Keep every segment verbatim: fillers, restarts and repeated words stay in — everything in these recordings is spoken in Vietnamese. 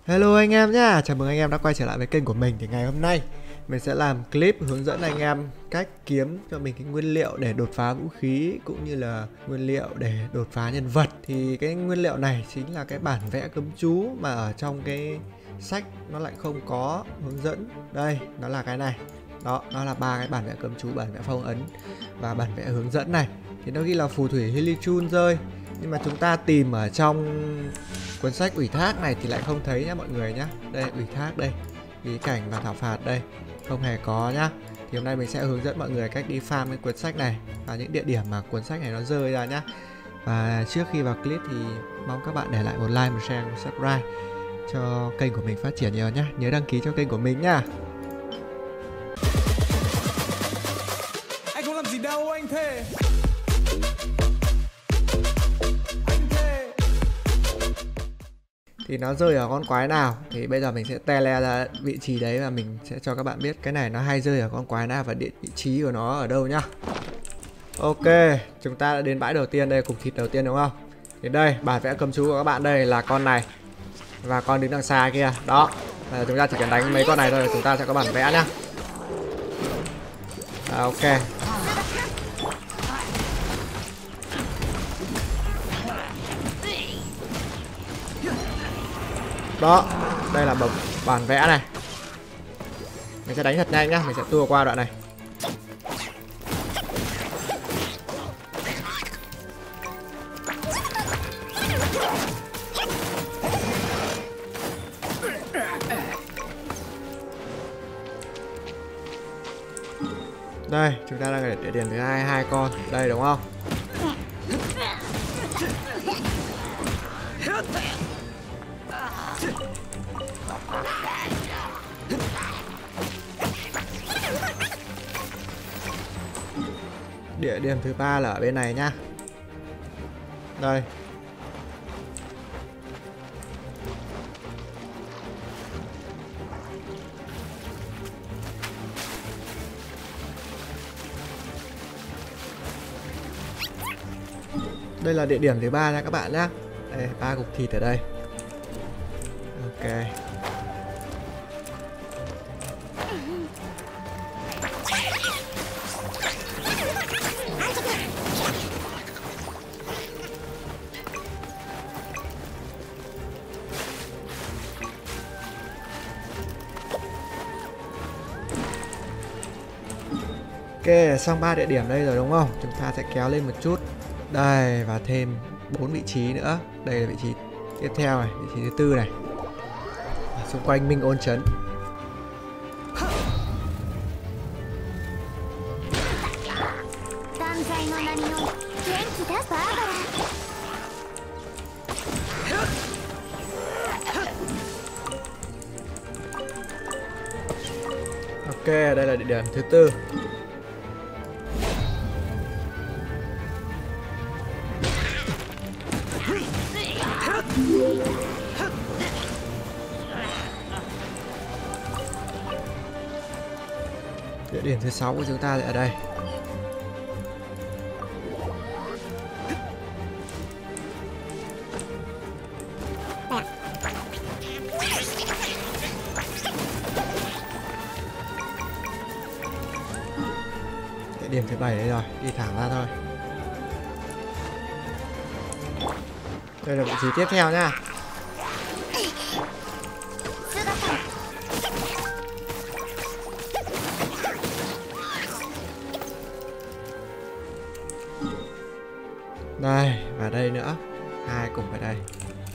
Hello anh em nhá, chào mừng anh em đã quay trở lại với kênh của mình. Thì ngày hôm nay mình sẽ làm clip hướng dẫn anh em cách kiếm cho mình cái nguyên liệu để đột phá vũ khí, cũng như là nguyên liệu để đột phá nhân vật. Thì cái nguyên liệu này chính là cái bản vẽ cấm chú mà ở trong cái sách nó lại không có hướng dẫn. Đây, nó là cái này. Đó, nó là ba cái bản vẽ cấm chú, bản vẽ phong ấn và bản vẽ hướng dẫn này. Thì nó ghi là phù thủy Hilichurn rơi, nhưng mà chúng ta tìm ở trong cuốn sách ủy thác này thì lại không thấy nhá mọi người nhá. Đây, ủy thác đây, bí cảnh và thảo phạt đây, không hề có nhá. Thì hôm nay mình sẽ hướng dẫn mọi người cách đi farm cái cuốn sách này và những địa điểm mà cuốn sách này nó rơi ra nhá. Và trước khi vào clip thì mong các bạn để lại một like, một share, một subscribe cho kênh của mình phát triển nhiều nhá. Nhớ đăng ký cho kênh của mình nhá. Anh không làm gì đâu anh thề. Thì nó rơi ở con quái nào thì bây giờ mình sẽ tele ra vị trí đấy và mình sẽ cho các bạn biết cái này nó hay rơi ở con quái nào và địa vị trí của nó ở đâu nhá. Ok, chúng ta đã đến bãi đầu tiên đây, cục thịt đầu tiên đúng không? Thì đây, bản vẽ cấm chú của các bạn đây là con này và con đứng đằng xa kia. Đó, à, chúng ta chỉ cần đánh mấy con này thôi chúng ta sẽ có bản vẽ nhá. À, ok. Đó, đây là bậc bản vẽ này. Mình sẽ đánh thật nhanh nhá, mình sẽ tua qua đoạn này. Đây, chúng ta đang ở địa điểm thứ hai, hai con. Đây đúng không? Địa điểm thứ ba là ở bên này nhá. Đây. Đây là địa điểm thứ ba nha các bạn nhé. Đây, ba cục thịt ở đây. Ok. Ok, xong ba địa điểm đây rồi đúng không? Chúng ta sẽ kéo lên một chút. Đây, và thêm bốn vị trí nữa. Đây là vị trí tiếp theo này, vị trí thứ tư này. Xung quanh Minh Ôn Trấn. Ok, đây là địa điểm thứ tư. Địa điểm thứ sáu của chúng ta ở đây. Địa điểm thứ bảy đây rồi, đi thẳng ra thôi. Đây là vị trí tiếp theo nha. Đây, và đây nữa. Hai cùng ở đây.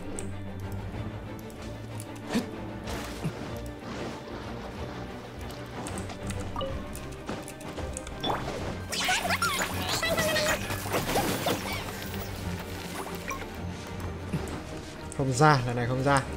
Không ra, lần này không ra.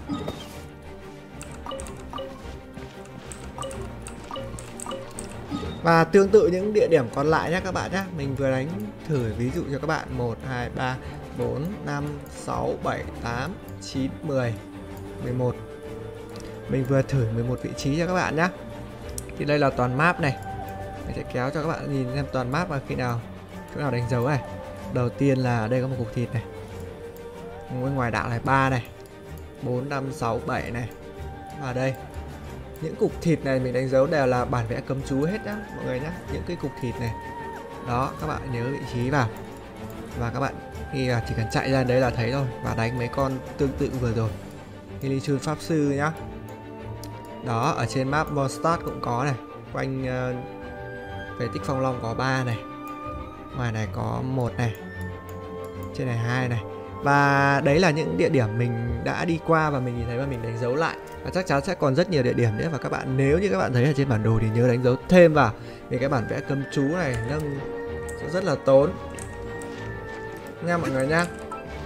Và tương tự những địa điểm còn lại nhé các bạn nhé. Mình vừa đánh thử ví dụ cho các bạn. Một, hai, ba, bốn, năm, sáu, bảy, tám, chín, mười, mười một. Mình vừa thử mười một vị trí cho các bạn nhé. Thì đây là toàn map này. Mình sẽ kéo cho các bạn nhìn xem toàn map và khi nào chỗ nào đánh dấu này. Đầu tiên là ở đây có một cục thịt này. Bên ngoài đạo này ba này, bốn, năm, sáu, bảy này, Và đây, những cục thịt này mình đánh dấu đều là bản vẽ cấm chú hết nhá mọi người nhá. Những cái cục thịt này. Đó, các bạn nhớ vị trí vào. Và các bạn khi chỉ cần chạy ra đấy là thấy thôi. Và đánh mấy con tương tự vừa rồi. Ilichun Pháp Sư nhá. Đó, ở trên map Mondstadt cũng có này. Quanh uh, phế tích Phong Long có ba này. Ngoài này có một này. Trên này hai này. Và đấy là những địa điểm mình đã đi qua và mình nhìn thấy và mình đánh dấu lại. Và chắc chắn sẽ còn rất nhiều địa điểm nữa. Và các bạn nếu như các bạn thấy ở trên bản đồ thì nhớ đánh dấu thêm vào. Vì cái bản vẽ cấm chú này nâng sẽ rất là tốn nha mọi người nhá.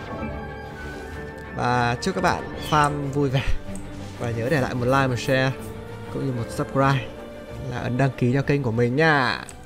Và chúc các bạn farm vui vẻ. Và nhớ để lại một like, một share cũng như một subscribe là ấn đăng ký cho kênh của mình nha.